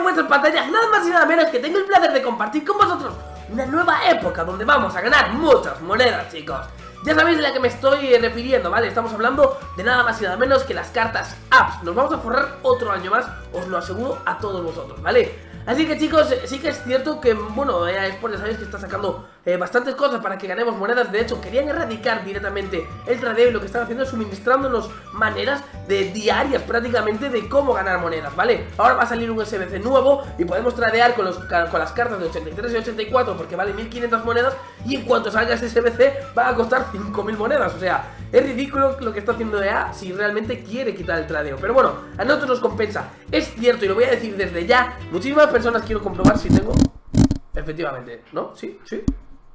en vuestras pantallas nada más y nada menos que tengo el placer de compartir con vosotros una nueva época donde vamos a ganar muchas monedas, chicos. Ya sabéis de la que me estoy refiriendo, ¿vale? Estamos hablando de nada más y nada menos que las cartas apps. Nos vamos a forrar otro año más, os lo aseguro a todos vosotros, ¿vale? Así que chicos, sí que es cierto que, bueno, EA Sports ya sabéis que está sacando bastantes cosas para que ganemos monedas. De hecho, querían erradicar directamente el tradeo y lo que están haciendo es suministrándonos maneras diarias prácticamente de cómo ganar monedas, ¿vale? Ahora va a salir un SBC nuevo y podemos tradear con las cartas de 83 y 84 porque vale 1500 monedas y en cuanto salga ese SBC va a costar 5000 monedas, o sea, es ridículo lo que está haciendo EA si realmente quiere quitar el tradeo. Pero bueno, a nosotros nos compensa. Es cierto y lo voy a decir desde ya, muchísimas personas quiero comprobar si tengo... Efectivamente, ¿no? Sí, sí.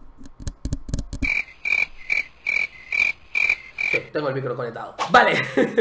Sí, tengo el micro conectado. Vale.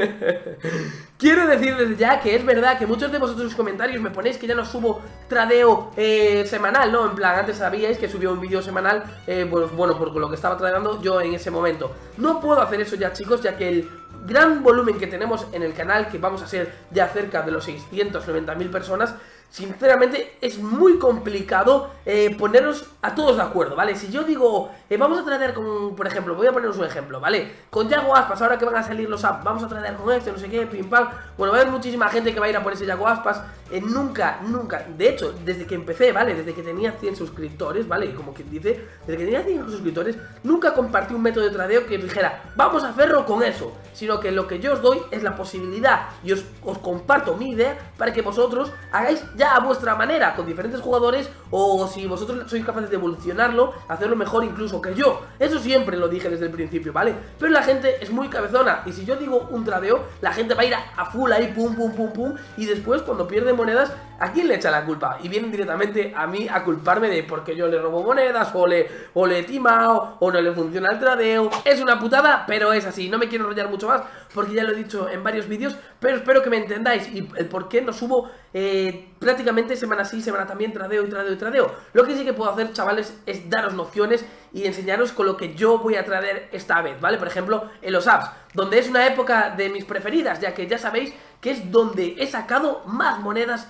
Quiero decir desde ya que es verdad que muchos de vosotros en los comentarios me ponéis que ya no subo tradeo semanal, ¿no? En plan, antes sabíais que subía un vídeo semanal, pues bueno, por lo que estaba tradeando yo en ese momento. No puedo hacer eso ya, chicos, ya que el gran volumen que tenemos en el canal, que vamos a ser ya cerca de los 690.000 personas, sinceramente es muy complicado ponernos a todos de acuerdo, ¿vale? Si yo digo, vamos a tradear con, por ejemplo, voy a poneros un ejemplo, ¿vale? Con Yago Aspas, ahora que van a salir los apps, vamos a tradear con este, no sé qué, pim pam. Bueno, va a haber muchísima gente que va a ir a por ese Yago Aspas. Nunca, de hecho, desde que empecé, ¿vale? Desde que tenía 100 suscriptores, ¿vale? Como quien dice, desde que tenía 100 suscriptores, nunca compartí un método de tradeo que dijera, vamos a hacerlo con eso, sino que lo que yo os doy es la posibilidad y os comparto mi idea para que vosotros hagáis ya a vuestra manera, con diferentes jugadores, o si vosotros sois capaces de evolucionarlo, hacerlo mejor incluso que yo. Eso siempre lo dije desde el principio, ¿vale? Pero la gente es muy cabezona, y si yo digo un tradeo, la gente va a ir a full ahí, pum, pum, pum, pum, y después cuando pierde monedas, ¿a quién le echa la culpa? Y vienen directamente a mí a culparme de porque yo le robo monedas, o le he timado, o no le funciona el tradeo. Es una putada, pero es así. No me quiero enrollar mucho más, porque ya lo he dicho en varios vídeos, pero espero que me entendáis y el por qué no subo prácticamente semana sí, semana también, tradeo y tradeo y tradeo. Lo que sí que puedo hacer, chavales, es daros nociones y enseñaros con lo que yo voy a tradear esta vez, ¿vale? Por ejemplo, en los apps, donde es una época de mis preferidas, ya que ya sabéis que es donde he sacado más monedas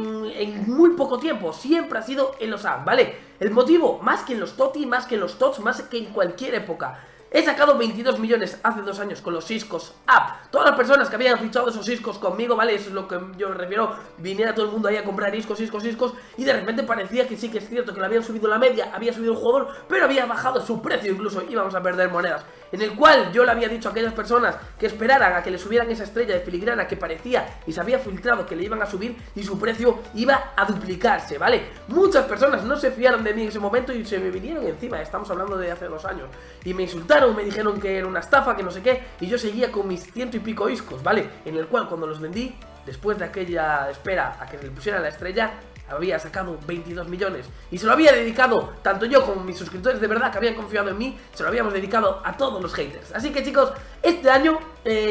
en muy poco tiempo. Siempre ha sido en los apps, ¿vale? El motivo, más que en los TOTI, más que en los TOTS, más que en cualquier época. He sacado 22 millones hace 2 años con los Iscos App. Todas las personas que habían fichado esos Iscos conmigo, ¿vale? Eso es lo que yo me refiero. Viniera todo el mundo ahí a comprar Iscos. Y de repente parecía que sí que es cierto que le habían subido la media, había subido el jugador, pero había bajado su precio, incluso íbamos a perder monedas. En el cual yo le había dicho a aquellas personas que esperaran a que le subieran esa estrella de filigrana que parecía y se había filtrado que le iban a subir y su precio iba a duplicarse, ¿vale? Muchas personas no se fiaron de mí en ese momento y se me vinieron encima. Estamos hablando de hace 2 años. Y me insultaron, me dijeron que era una estafa, que no sé qué. Y yo seguía con mis 100 y pico Iscos, ¿vale? En el cual cuando los vendí, después de aquella espera a que se le pusiera la estrella, había sacado 22 millones y se lo había dedicado, tanto yo como mis suscriptores de verdad que habían confiado en mí, se lo habíamos dedicado a todos los haters. Así que chicos, este año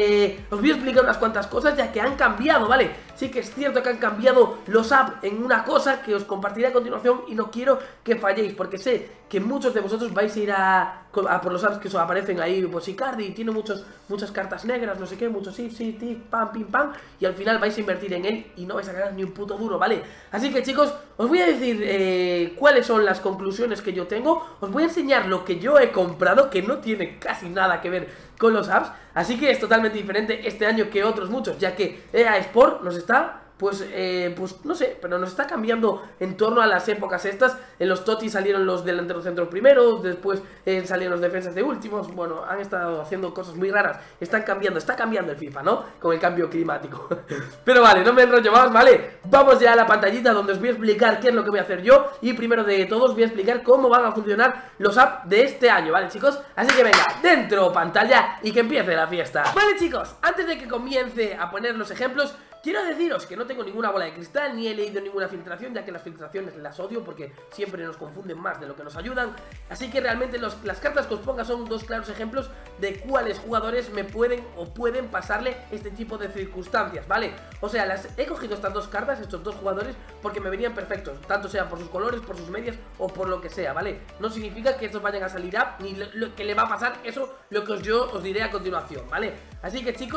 os voy a explicar unas cuantas cosas ya que han cambiado, ¿vale? Sí que es cierto que han cambiado los apps en una cosa que os compartiré a continuación y no quiero que falléis porque sé que muchos de vosotros vais a ir a por los apps que os aparecen ahí, pues Icardi tiene muchas cartas negras, no sé qué, muchos sí, pam, pim, pam, y al final vais a invertir en él y no vais a ganar ni un puto duro, ¿vale? Así que chicos, os voy a decir cuáles son las conclusiones que yo tengo, os voy a enseñar lo que yo he comprado, que no tiene casi nada que ver con los apps, así que es totalmente diferente este año que otros muchos, ya que EA Sport nos está... Pues no sé, pero nos está cambiando en torno a las épocas estas. En los TOTI salieron los delanteros centros primeros, después salieron los defensas de últimos. Bueno, han estado haciendo cosas muy raras. Está cambiando el FIFA, ¿no? Con el cambio climático. Pero vale, no me enrollo más, ¿vale? Vamos ya a la pantallita donde os voy a explicar qué es lo que voy a hacer yo. Y primero de todo os voy a explicar cómo van a funcionar los apps de este año, ¿vale, chicos? Así que venga, dentro pantalla y que empiece la fiesta. Vale, chicos, antes de que comience a poner los ejemplos, quiero deciros que no tengo ninguna bola de cristal, ni he leído ninguna filtración, ya que las filtraciones las odio porque siempre nos confunden más de lo que nos ayudan. Así que realmente las cartas que os ponga son 2 claros ejemplos de cuáles jugadores me pueden o pueden pasarle este tipo de circunstancias, ¿vale? O sea, he cogido estas 2 cartas, estos 2 jugadores, porque me venían perfectos, tanto sea por sus colores, por sus medias o por lo que sea, ¿vale? No significa que estos vayan a salir up, ni lo que le va a pasar, eso lo que yo os diré a continuación, ¿vale? Así que chicos,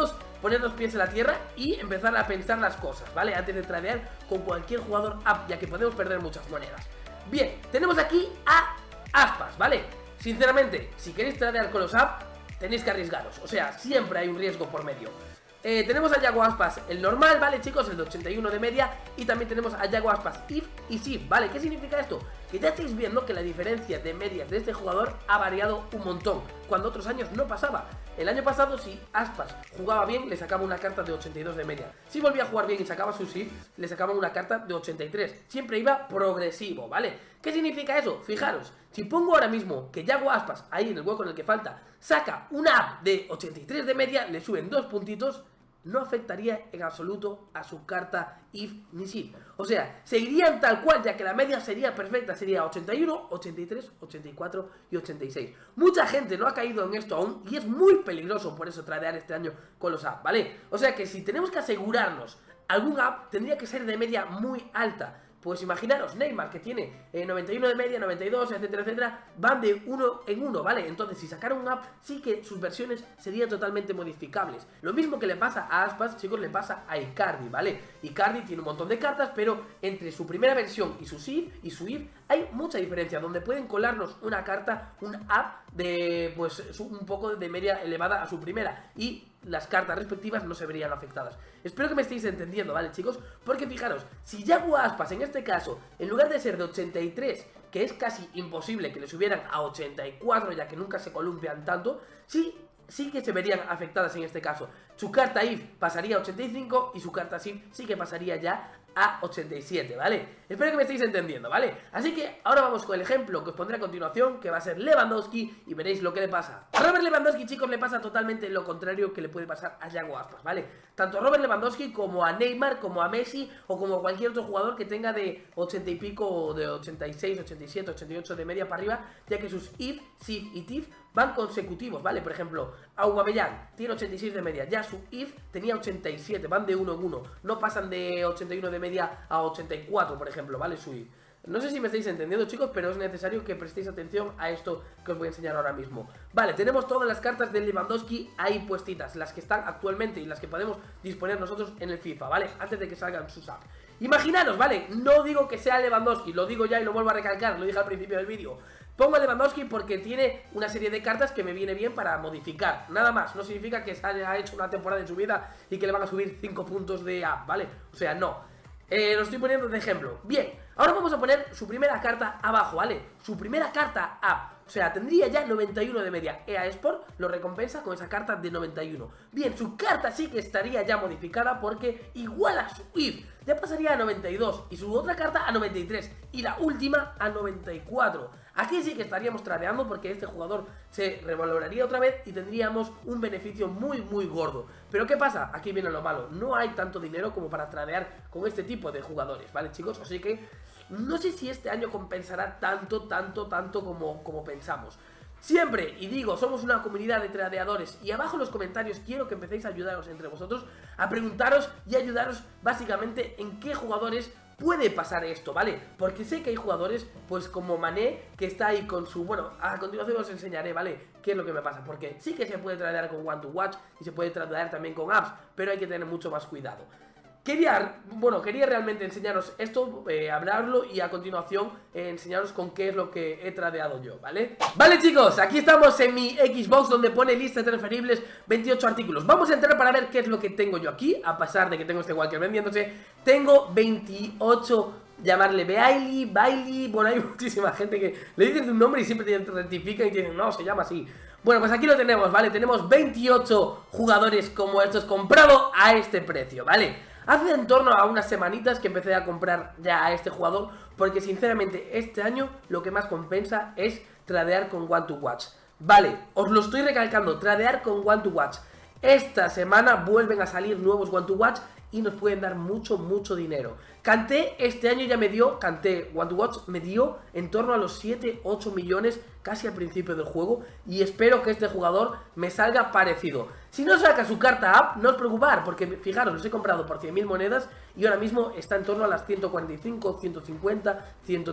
poner los pies en la tierra y empezar a pensar las cosas, ¿vale? Antes de tradear con cualquier jugador up, ya que podemos perder muchas monedas. Bien, tenemos aquí a Aspas, ¿vale? Sinceramente, si queréis tradear con los up, tenéis que arriesgaros, o sea, siempre hay un riesgo por medio. Tenemos a Yago Aspas, el normal, ¿vale, chicos? El de 81 de media. Y también tenemos a Yago Aspas If y Sif, ¿vale? ¿Qué significa esto? Que ya estáis viendo que la diferencia de medias de este jugador ha variado un montón, cuando otros años no pasaba. El año pasado, si Aspas jugaba bien, le sacaba una carta de 82 de media. Si volvía a jugar bien y sacaba su Sif, le sacaba una carta de 83. Siempre iba progresivo, ¿vale? ¿Qué significa eso? Fijaros, si pongo ahora mismo que Yago Aspas, ahí en el hueco en el que falta, saca una app de 83 de media, le suben 2 puntitos, no afectaría en absoluto a su carta If ni Sif. O sea, seguirían tal cual, ya que la media sería perfecta, sería 81, 83, 84 y 86. Mucha gente no ha caído en esto aún y es muy peligroso por eso tradear este año con los apps, ¿vale? O sea que si tenemos que asegurarnos algún app, tendría que ser de media muy alta. Pues imaginaros, Neymar, que tiene 91 de media, 92, etcétera, etcétera, van de uno en uno, ¿vale? Entonces, si sacaran un app, sí que sus versiones serían totalmente modificables. Lo mismo que le pasa a Aspas, chicos, le pasa a Icardi, ¿vale? Icardi tiene un montón de cartas, pero entre su primera versión y su Sif y su If hay mucha diferencia, donde pueden colarnos una carta, un app de, pues, un poco de media elevada a su primera, y las cartas respectivas no se verían afectadas. Espero que me estéis entendiendo, ¿vale, chicos? Porque fijaros, si Yago Aspas en este caso, en lugar de ser de 83, que es casi imposible que le subieran a 84, ya que nunca se columpian tanto, sí que se verían afectadas en este caso. Su carta If pasaría a 85 y su carta Sif sí que pasaría ya a 87, ¿vale? Espero que me estéis entendiendo, ¿vale? Así que ahora vamos con el ejemplo que os pondré a continuación, que va a ser Lewandowski, y veréis lo que le pasa. A Robert Lewandowski, chicos, le pasa totalmente lo contrario que le puede pasar a Yago Aspas, ¿vale? Tanto a Robert Lewandowski como a Neymar, como a Messi o como cualquier otro jugador que tenga de 80 y pico o de 86, 87, 88 de media para arriba, ya que sus If, Sif y Tif van consecutivos, ¿vale? Por ejemplo, Aubameyang tiene 86 de media, ya su If tenía 87, van de uno en uno, no pasan de 81 de media a 84, por ejemplo, ¿vale? Su If. No sé si me estáis entendiendo, chicos, pero es necesario que prestéis atención a esto que os voy a enseñar ahora mismo. Vale, tenemos todas las cartas de Lewandowski ahí puestitas, las que están actualmente y las que podemos disponer nosotros en el FIFA, ¿vale? Antes de que salgan sus apps. Imaginaros, ¿vale? No digo que sea Lewandowski, lo digo ya y lo vuelvo a recalcar, lo dije al principio del vídeo. Pongo a Lewandowski porque tiene una serie de cartas que me viene bien para modificar. Nada más, no significa que se haya hecho una temporada en su vida y que le van a subir 5 puntos de app, ¿vale? O sea, no. Lo estoy poniendo de ejemplo. Bien, ahora vamos a poner su primera carta abajo, ¿vale? Su primera carta app. O sea, tendría ya 91 de media. EA Sport lo recompensa con esa carta de 91. Bien, su carta sí que estaría ya modificada porque iguala su If. Ya pasaría a 92 y su otra carta a 93 y la última a 94. Aquí sí que estaríamos tradeando porque este jugador se revaloraría otra vez y tendríamos un beneficio muy gordo. Pero ¿qué pasa? Aquí viene lo malo. No hay tanto dinero como para tradear con este tipo de jugadores, ¿vale, chicos? Así que no sé si este año compensará tanto como pensamos. Siempre, y digo, somos una comunidad de tradeadores y abajo en los comentarios quiero que empecéis a ayudaros entre vosotros, a preguntaros y ayudaros básicamente en qué jugadores puede pasar esto, ¿vale? Porque sé que hay jugadores, pues como Mané, que está ahí con su... Bueno, a continuación os enseñaré, ¿vale? Qué es lo que me pasa, porque sí que se puede tradear con One to Watch y se puede tradear también con apps, pero hay que tener mucho más cuidado. Quería realmente enseñaros esto, hablarlo y a continuación enseñaros con qué es lo que he tradeado yo, ¿vale? Vale, chicos, aquí estamos en mi Xbox donde pone lista de transferibles 28 artículos. Vamos a entrar para ver qué es lo que tengo yo aquí, a pesar de que tengo este Walker vendiéndose. Tengo 28, llamarle Bailey, bueno, hay muchísima gente que le dices un nombre y siempre te rectifica y dicen, no, se llama así. Bueno, pues aquí lo tenemos, ¿vale? Tenemos 28 jugadores como estos comprado a este precio, ¿vale? Hace en torno a unas semanitas que empecé a comprar ya a este jugador, porque sinceramente este año lo que más compensa es tradear con One to Watch. Vale, os lo estoy recalcando, tradear con One to Watch. Esta semana vuelven a salir nuevos One to Watch y nos pueden dar mucho dinero. Kanté este año ya me dio, Kanté One to Watch me dio en torno a los 7-8 millones casi al principio del juego, y espero que este jugador me salga parecido. Si no saca su carta app, no os preocupar, porque fijaros, los he comprado por 100.000 monedas y ahora mismo está en torno a las 145, 150,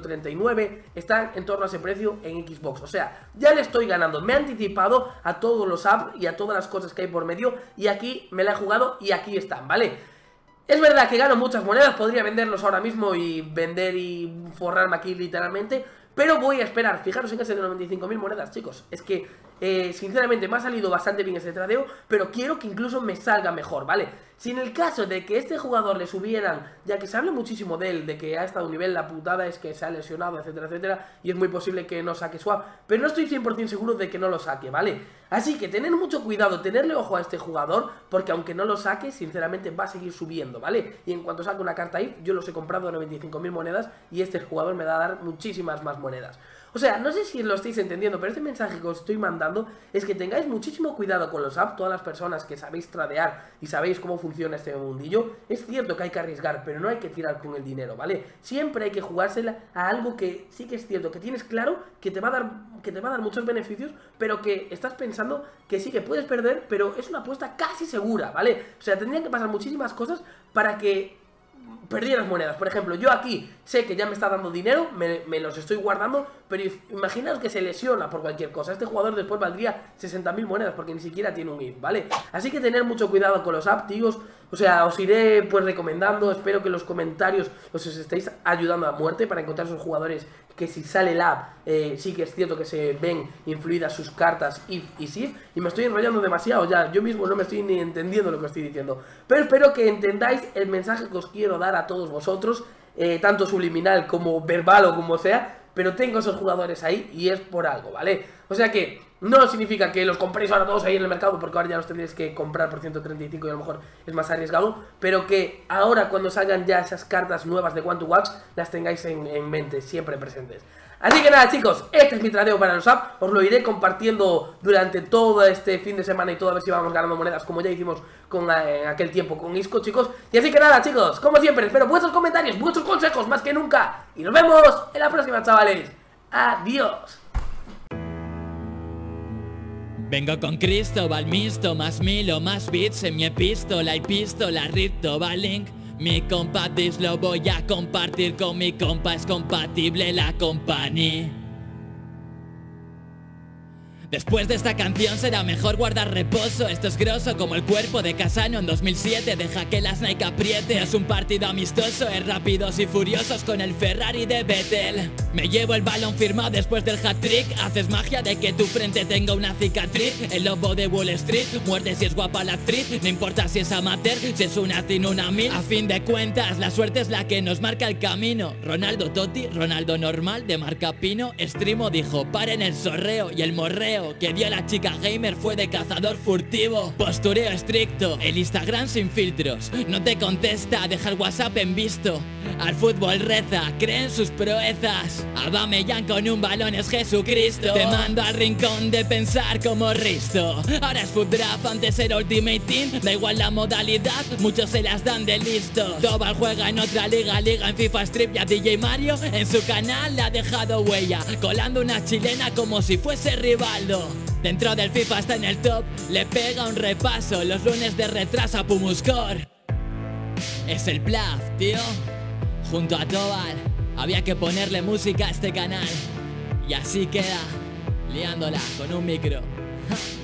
139, están en torno a ese precio en Xbox. O sea, ya le estoy ganando, me he anticipado a todos los apps y a todas las cosas que hay por medio, y aquí me la he jugado y aquí están, ¿vale? Es verdad que gano muchas monedas, podría venderlos ahora mismo y vender y forrarme aquí literalmente, pero voy a esperar. Fijaros en que es de 95.000 monedas, chicos. Es que, sinceramente, me ha salido bastante bien ese tradeo, pero quiero que incluso me salga mejor, ¿vale? Si en el caso de que este jugador le subieran, ya que se habla muchísimo de él, de que ha estado a un nivel, la putada es que se ha lesionado, etcétera, etcétera, y es muy posible que no saque swap, pero no estoy 100% seguro de que no lo saque, ¿vale? Así que tener mucho cuidado, tenerle ojo a este jugador, porque aunque no lo saque, sinceramente va a seguir subiendo, ¿vale? Y en cuanto saque una carta IF, yo los he comprado a 95.000 monedas y este jugador me va a dar muchísimas más monedas. O sea, no sé si lo estáis entendiendo, pero este mensaje que os estoy mandando es que tengáis muchísimo cuidado con los apps, todas las personas que sabéis tradear y sabéis cómo funciona este mundillo. Es cierto que hay que arriesgar, pero no hay que tirar con el dinero, ¿vale? Siempre hay que jugársela a algo que sí que es cierto, que tienes claro que te va a dar muchos beneficios, pero que estás pensando que sí que puedes perder, pero es una apuesta casi segura, ¿vale? O sea, tendrían que pasar muchísimas cosas para que perdieras monedas. Por ejemplo, yo aquí sé que ya me está dando dinero, me los estoy guardando, pero imaginaos que se lesiona por cualquier cosa. Este jugador después valdría 60.000 monedas porque ni siquiera tiene un IF, ¿vale? Así que tener mucho cuidado con los apps, tíos. O sea, os iré pues recomendando. Espero que en los comentarios os estéis ayudando a muerte para encontrar esos jugadores que si sale el app, sí que es cierto que se ven influidas sus cartas IF y SIF. Y me estoy enrollando demasiado ya, yo mismo no me estoy ni entendiendo lo que estoy diciendo. Pero espero que entendáis el mensaje que os quiero dar a todos vosotros, tanto subliminal como verbal o como sea. Pero tengo esos jugadores ahí y es por algo, ¿vale? O sea que no significa que los compréis ahora todos ahí en el mercado, porque ahora ya los tendréis que comprar por 135 y a lo mejor es más arriesgado, pero que ahora cuando salgan ya esas cartas nuevas de One to Watch las tengáis en mente, siempre presentes. Así que nada, chicos, este es mi tradeo para los apps. Os lo iré compartiendo durante todo este fin de semana y todo, a ver si vamos ganando monedas, como ya hicimos con aquel tiempo con Isco, chicos. Y así que nada, chicos, como siempre, espero vuestros comentarios, vuestros consejos, más que nunca. Y nos vemos en la próxima, chavales. Adiós. Vengo con Cristóbal Misto, más Milo, más bits en mi epístola y pistola, Rito, Balink. Mi compa Dis lo voy a compartir con mi compa, es compatible la compañía. Después de esta canción será mejor guardar reposo. Esto es grosso como el cuerpo de Casano en 2007. Deja que las Nike apriete. Es un partido amistoso, es rápidos y furiosos con el Ferrari de Vettel. Me llevo el balón firmado después del hat-trick. Haces magia de que tu frente tenga una cicatriz. El lobo de Wall Street muerde si es guapa la actriz. No importa si es amateur, si es una tin, una mil. A fin de cuentas, la suerte es la que nos marca el camino. Ronaldo Totti, Ronaldo normal de marca Pino. Extremo dijo, paren el sorreo y el morreo que dio la chica gamer fue de cazador furtivo. Postureo estricto, el Instagram sin filtros. No te contesta, deja el WhatsApp en visto. Al fútbol reza, cree en sus proezas. Aubameyang con un balón es Jesucristo. Te mando al rincón de pensar como Risto. Ahora es Foot Draft, antes era Ultimate Team. Da igual la modalidad, muchos se las dan de listo. Tobal juega en otra liga en FIFA Strip. Y a DJ Mario en su canal le ha dejado huella, colando una chilena como si fuese Rivaldo. Dentro del FIFA está en el top, le pega un repaso. Los lunes de retraso a Pumuscore. Es el Plaf, tío. Junto a Tobal, había que ponerle música a este canal. Y así queda, liándola con un micro.